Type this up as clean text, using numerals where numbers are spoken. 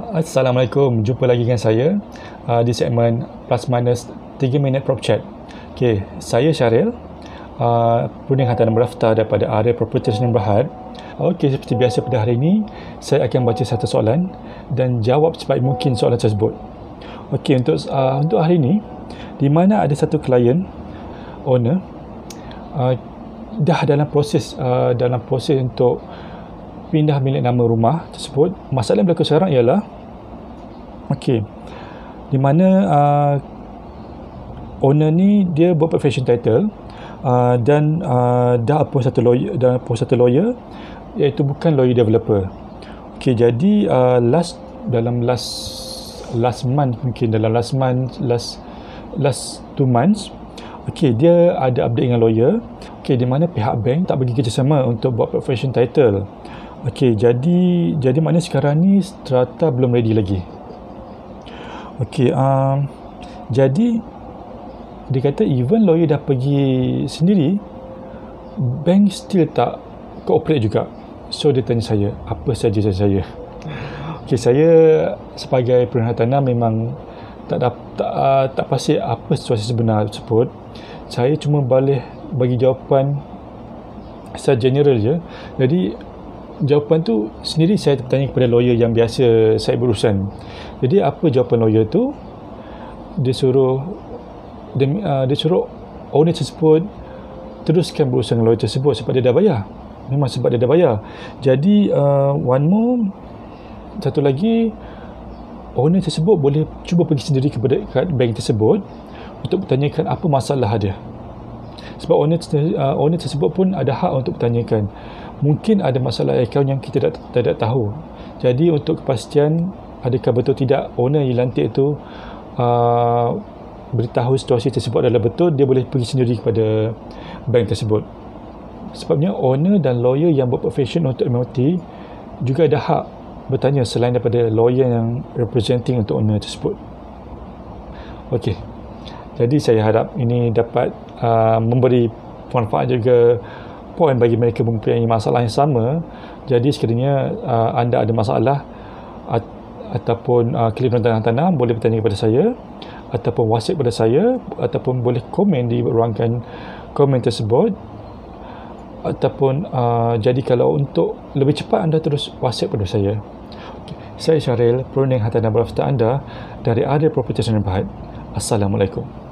Assalamualaikum, jumpa lagi dengan saya di segmen Plus Minus 3 Minit Prop Chat. Okay, saya Syaril, Purning Hantaran Berdaftar daripada Area Property Sdn Bhd. Okey, seperti biasa pada hari ini, saya akan baca satu soalan dan jawab sebaik mungkin soalan tersebut. Okey, untuk hari ini, di mana ada satu klien, owner, dah dalam proses untuk pindah milik nama rumah tersebut. Masalah yang berlaku sekarang ialah di mana owner ni dia buat possession title dan dah appoint satu lawyer iaitu bukan lawyer developer. Jadi last month, mungkin dalam last 2 months, dia ada update dengan lawyer, di mana pihak bank tak bagi kerjasama untuk buat possession title. Jadi maknanya sekarang ni strata belum ready lagi. Jadi dia kata even lawyer dah pergi sendiri, bank still tak cooperate juga. So dia tanya saya, apa saja saya? Saya sebagai perhatian memang tak pasti apa situasi sebenar tersebut. Saya cuma boleh bagi jawapan secara general je. Jadi jawapan tu sendiri saya bertanya kepada lawyer yang biasa saya berurusan. Jadi apa jawapan lawyer tu? Dia suruh owner tersebut teruskan berurusan dengan lawyer tersebut sebab dia dah bayar. Memang sebab dia dah bayar. Jadi satu lagi, owner tersebut boleh cuba pergi sendiri kepada bank tersebut untuk bertanyakan apa masalah dia. Sebab owner tersebut pun ada hak untuk bertanyakan. Mungkin ada masalah akaun yang kita tidak tahu. Jadi untuk kepastian adakah betul tidak owner yang lantik itu beritahu situasi tersebut adalah betul, dia boleh pergi sendiri kepada bank tersebut. Sebabnya owner dan lawyer yang berprofession untuk MOT juga ada hak bertanya selain daripada lawyer yang representing untuk owner tersebut. Jadi saya harap ini dapat memberi manfaat juga poin bagi mereka mempunyai masalah yang sama. Jadi sekiranya anda ada masalah ataupun klien tanah boleh bertanya kepada saya ataupun WhatsApp kepada saya ataupun boleh komen di ruangan komen tersebut ataupun jadi kalau untuk lebih cepat anda terus WhatsApp kepada saya. Saya Syaril, Purning Hantaran Berdaftar anda dari Area Property Sdn Bhd. Assalamualaikum.